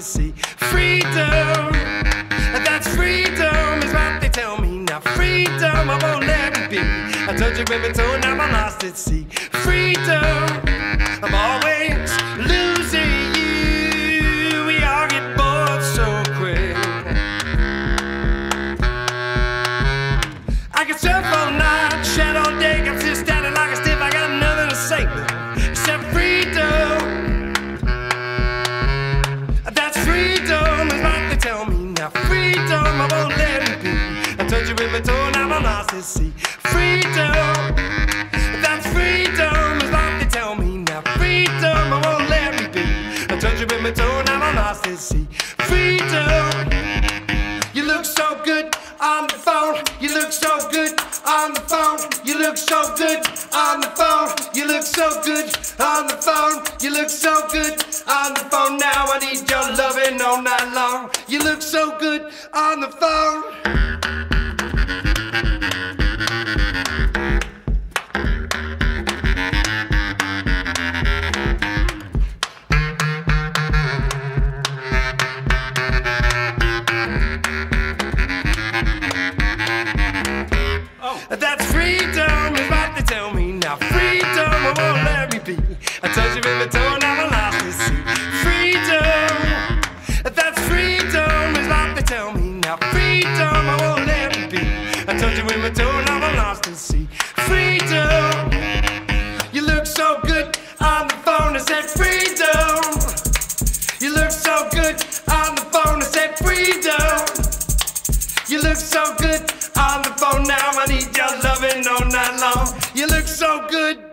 to see. Freedom, that's freedom is what they tell me. Now freedom, I won't let it be. I told you women so now I'm lost at sea. Freedom, I'm always losing you. We all get bored so quick. I can surf all night, shed all day, I'm still standing like a stiff. I got nothing to say except freedom. That's freedom is what they tell me. Now freedom, I won't let it be. I told you in my toe, now I'm lost at sea. Freedom, that's freedom is what they tell me. Now freedom, I won't let me be. I told you in my toe, now I'm lost at sea. Freedom, you look so good on the phone. You look so good on the phone. You look so good on the phone. You look so good on the phone. You look so good on the phone. Now I need your loving all night long. You look so good on the phone. That's freedom is what they tell me. Now freedom, I won't let me be. I told you in the toe, now I'm lost at sea. Freedom, that's freedom is what they tell me. Now freedom, I won't let me be. I told you in the toe, now I'm lost at sea. Freedom, you look so good on the phone. I said freedom. You look so good on the phone. I said freedom. You look so good on the phone. Now I need your loving all night long. You look so good.